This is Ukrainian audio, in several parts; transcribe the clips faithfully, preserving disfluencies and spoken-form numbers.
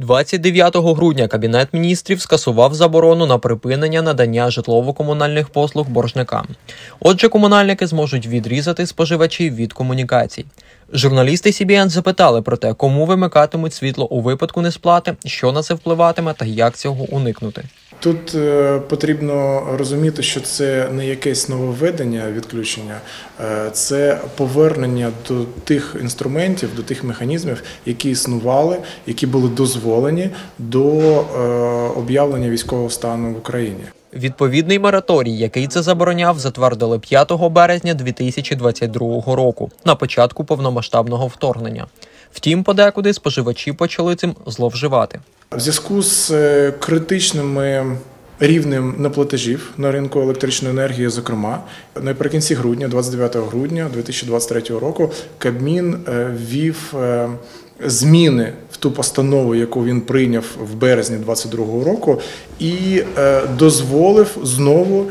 двадцять дев'ятого грудня Кабінет міністрів скасував заборону на припинення надання житлово-комунальних послуг боржникам. Отже, комунальники зможуть відрізати споживачів від комунікацій. Журналісти Сі Бі Ен запитали про те, кому вимикатимуть світло у випадку несплати, що на це впливатиме та як цього уникнути. Тут е, потрібно розуміти, що це не якесь нововведення відключення, е, це повернення до тих інструментів, до тих механізмів, які існували, які були дозволені до е, об'явлення військового стану в Україні. Відповідний мораторій, який це забороняв, затвердили п'ятого березня дві тисячі двадцять другого року, на початку повномасштабного вторгнення. Втім, подекуди споживачі почали цим зловживати. В зв'язку з критичним рівнем неплатежів на ринку електричної енергії, зокрема, наприкінці грудня, двадцять дев'ятого грудня дві тисячі двадцять третього року, Кабмін ввів зміни в ту постанову, яку він прийняв в березні двадцять другого року, і дозволив знову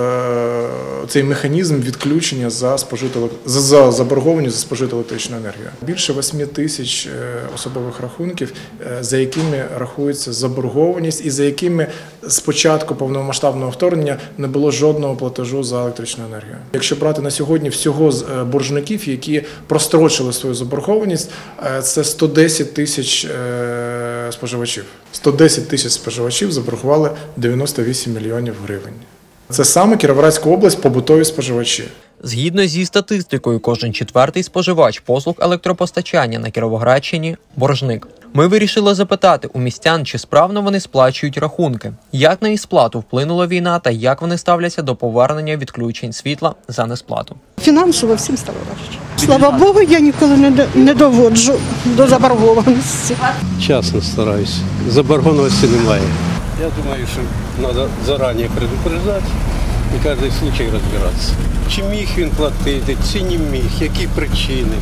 цей механізм відключення за спожиту за заборгованість за спожиту електричну енергію. Більше восьми тисяч особових рахунків, за якими рахується заборгованість і за якими з початку повномасштабного вторгнення не було жодного платежу за електричну енергію. Якщо брати на сьогодні всього боржників, які прострочили свою заборгованість, це сто десять тисяч споживачів. сто десять тисяч споживачів заборгували дев'яносто вісім мільйонів гривень. Це саме Кіровоградська область, побутові споживачі. Згідно зі статистикою, кожен четвертий споживач послуг електропостачання на Кіровоградщині – боржник. Ми вирішили запитати у містян, чи справно вони сплачують рахунки, як на їх сплату вплинула війна та як вони ставляться до повернення відключень світла за несплату. Фінансово всім стало важче. Слава Богу, я ніколи не, не доводжу до заборгованості. Чесно стараюся. Заборгованості немає. Я думаю, що треба зарані предупреждати і кожен случай розбиратися. Чи міг він платити, чи не міг, які причини.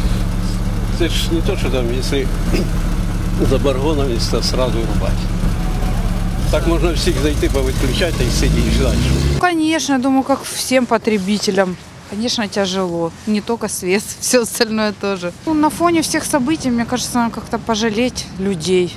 Це ж не то, що там, якщо заборгованість, то одразу рубати. Так можна всіх зайти, повиключати і сидіти і ждати. Конечно, думаю, как всем потребителям. Конечно, тяжело. Не только свет, все остальное тоже. Ну, на фоне всех событий, мне кажется, надо как-то пожалеть людей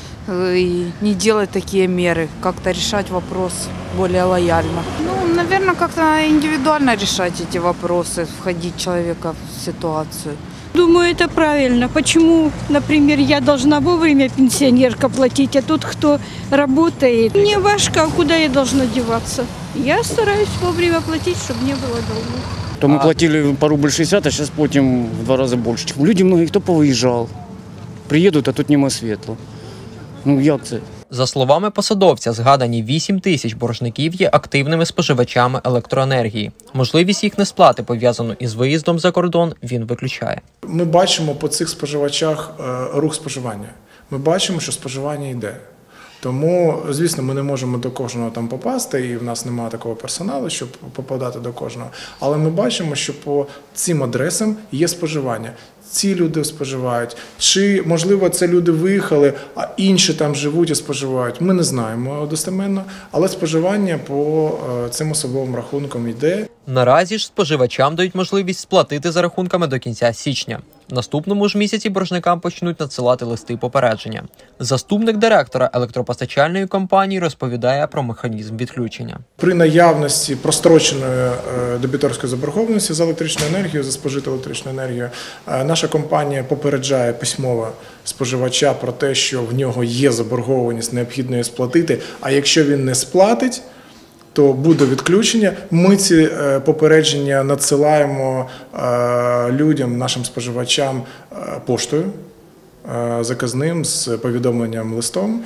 и не делать такие меры, как-то решать вопрос более лояльно. Ну, наверное, как-то индивидуально решать эти вопросы, входить человека в ситуацию. Думаю, это правильно. Почему, например, я должна вовремя, пенсионерка, платить, а тот, кто работает, мне важко, а куда я должна деваться? Я стараюсь вовремя платить, чтобы не было долгов. То мы платили по рубль шестьдесят, а сейчас платим в два раза больше. Люди многие, кто повыезжал, приедут, а тут нема світла. Ну, як це? За словами посадовця, згадані вісім тисяч боржників є активними споживачами електроенергії. Можливість їх несплати, пов'язану із виїздом за кордон, він виключає. Ми бачимо по цих споживачах рух споживання. Ми бачимо, що споживання йде. Тому, звісно, ми не можемо до кожного там попасти, і в нас немає такого персоналу, щоб попадати до кожного. Але ми бачимо, що по цим адресам є споживання. Ці люди споживають. Чи, можливо, це люди виїхали, а інші там живуть і споживають. Ми не знаємо достеменно, але споживання по цим особовим рахункам йде. Наразі ж споживачам дають можливість сплатити за рахунками до кінця січня. В наступному ж місяці боржникам почнуть надсилати листи попередження. Заступник директора електропостачальної компанії розповідає про механізм відключення. При наявності простроченої дебіторської заборгованості за електричну енергію, за спожиту електричну енергію, наша компанія попереджає письмово споживача про те, що в нього є заборгованість, необхідно її сплатити, а якщо він не сплатить, то буде відключення. Ми ці попередження надсилаємо людям, нашим споживачам поштою, заказним, з повідомленням листом.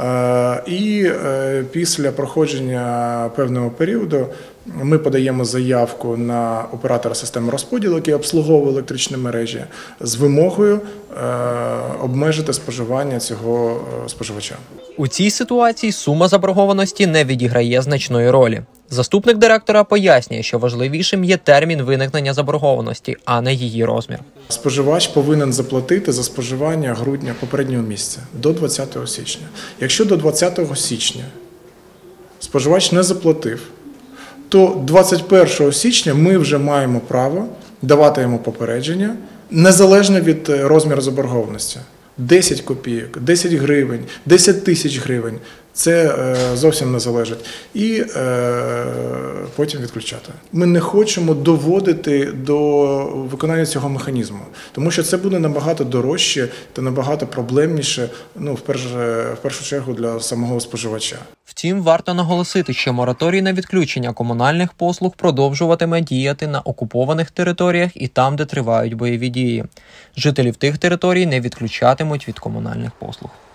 І після проходження певного періоду ми подаємо заявку на оператора системи розподілу, який обслуговує електричні мережі, з вимогою обмежити споживання цього споживача. У цій ситуації сума заборгованості не відіграє значної ролі. Заступник директора пояснює, що важливішим є термін виникнення заборгованості, а не її розмір. Споживач повинен заплатити за споживання грудня попереднього місяця до двадцятого січня. Якщо до двадцятого січня споживач не заплатив, то двадцять першого січня ми вже маємо право давати йому попередження, незалежно від розміру заборгованості. десять копійок, десять гривень, десять тисяч гривень. Це е, зовсім не залежить. І е, потім відключати. Ми не хочемо доводити до виконання цього механізму, тому що це буде набагато дорожче та набагато проблемніше, ну, в першу, в першу чергу для самого споживача. Втім, варто наголосити, що мораторій на відключення комунальних послуг продовжуватиме діяти на окупованих територіях і там, де тривають бойові дії. Жителів тих територій не відключатимуть від комунальних послуг.